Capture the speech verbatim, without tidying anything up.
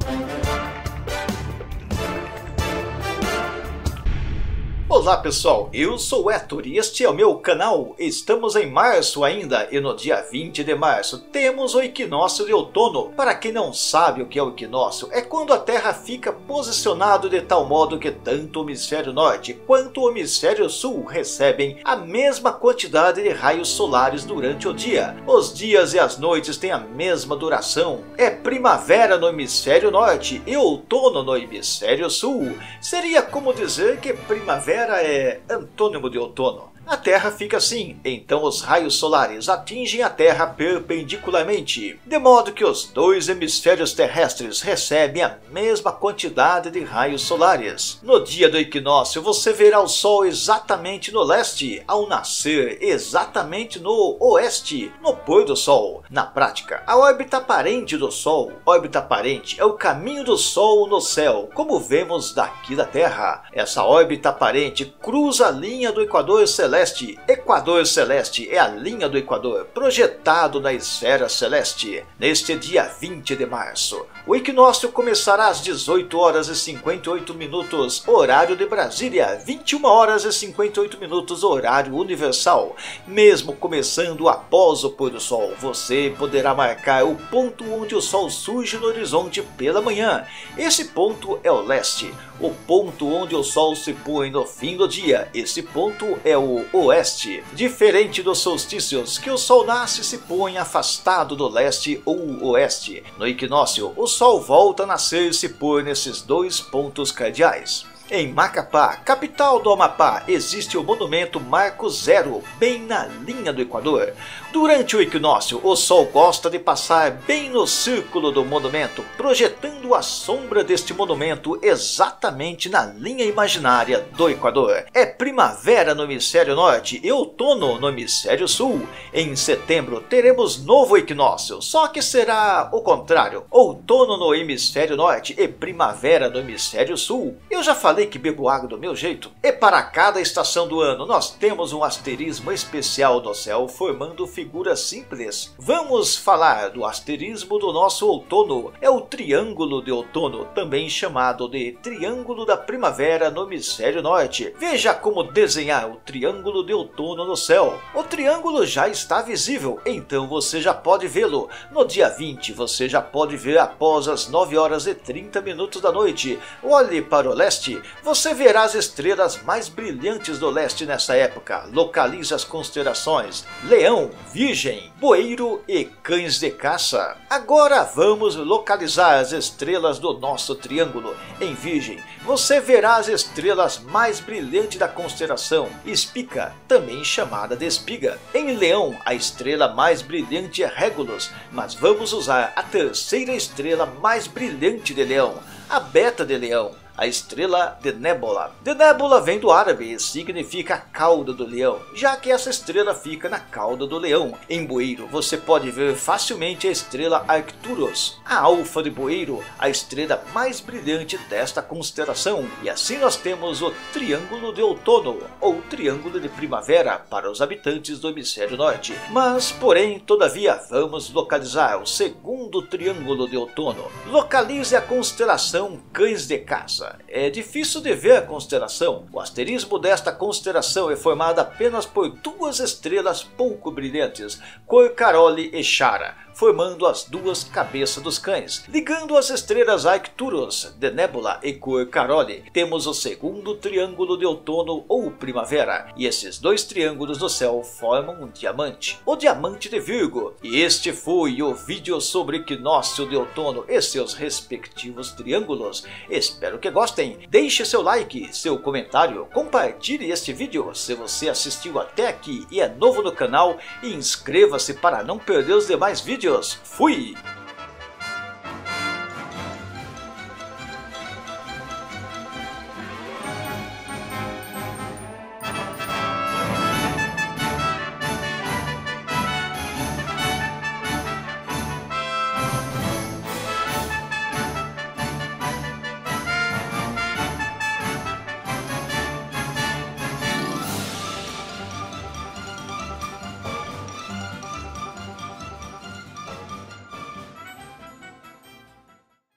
Olá pessoal, eu sou o Héctor e este é o meu canal. Estamos em março ainda e no dia vinte de março temos o equinócio de outono. Para quem não sabe o que é o equinócio, é quando a Terra fica posicionado de tal modo que tanto o hemisfério norte quanto o hemisfério sul recebem a mesma quantidade de raios solares durante o dia. Os dias e as noites têm a mesma duração. É primavera no hemisfério norte e outono no hemisfério sul. Seria como dizer que primavera é antônimo de outono. A Terra fica assim, então os raios solares atingem a Terra perpendicularmente, de modo que os dois hemisférios terrestres recebem a mesma quantidade de raios solares. No dia do equinócio você verá o Sol exatamente no leste, ao nascer exatamente no oeste, no pôr do Sol. Na prática, a órbita aparente do Sol, órbita aparente é o caminho do Sol no céu, como vemos daqui da Terra. Essa órbita aparente cruza a linha do Equador celeste. Equador celeste é a linha do Equador projetado na esfera celeste. Neste dia vinte de março, o equinócio começará às dezoito horas e cinquenta e oito minutos, horário de Brasília, vinte e uma horas e cinquenta e oito minutos, horário universal. Mesmo começando após o pôr do sol, você poderá marcar o ponto onde o sol surge no horizonte pela manhã. Esse ponto é o leste. O ponto onde o sol se põe no fim do dia, esse ponto é o oeste. Diferente dos solstícios, que o sol nasce e se põe afastado do leste ou oeste. No equinócio, o sol volta a nascer e se pôr nesses dois pontos cardeais. Em Macapá, capital do Amapá, existe o monumento Marco Zero, bem na linha do Equador. Durante o equinócio, o Sol gosta de passar bem no círculo do monumento, projetando a sombra deste monumento exatamente na linha imaginária do Equador. É primavera no hemisfério norte e outono no hemisfério sul. Em setembro teremos novo equinócio, só que será o contrário, outono no hemisfério norte e primavera no hemisfério sul. Eu já falei que bebo água do meu jeito. E para cada estação do ano nós temos um asterismo especial no céu formando figuras simples. Vamos falar do asterismo do nosso outono. É o triângulo de outono, também chamado de triângulo da primavera no hemisfério norte. Veja como desenhar o triângulo de outono no céu. O triângulo já está visível, então você já pode vê-lo. No dia vinte você já pode ver após as nove horas e trinta minutos da noite. Olhe para o leste. Você verá as estrelas mais brilhantes do leste nessa época. Localize as constelações Leão, Virgem, Boeiro e Cães de Caça. Agora vamos localizar as estrelas do nosso triângulo. Em Virgem, você verá as estrelas mais brilhantes da constelação Espica, também chamada de Espiga. Em Leão, a estrela mais brilhante é Régulus, mas vamos usar a terceira estrela mais brilhante de Leão, a Beta de Leão. A estrela de Nébula. De Nébula vem do árabe e significa cauda do leão, já que essa estrela fica na cauda do leão. Em Boeiro você pode ver facilmente a estrela Arcturus, a alfa de Boeiro, a estrela mais brilhante desta constelação. E assim nós temos o triângulo de outono, ou triângulo de primavera para os habitantes do hemisfério norte. Mas, porém, todavia, vamos localizar o segundo triângulo de outono. Localize a constelação Cães de Caça. É difícil de ver a constelação. O asterismo desta constelação é formado apenas por duas estrelas pouco brilhantes, Cor Caroli e Chara, formando as duas cabeças dos cães. Ligando as estrelas Arcturus, de Nébula e Cor Caroli, temos o segundo triângulo de outono ou primavera, e esses dois triângulos do céu formam um diamante, o diamante de Virgo. E este foi o vídeo sobre equinócio de outono e seus respectivos triângulos. Espero que gostem. Deixe seu like, seu comentário, compartilhe este vídeo se você assistiu até aqui e é novo no canal, e inscreva-se para não perder os demais vídeos. Fui!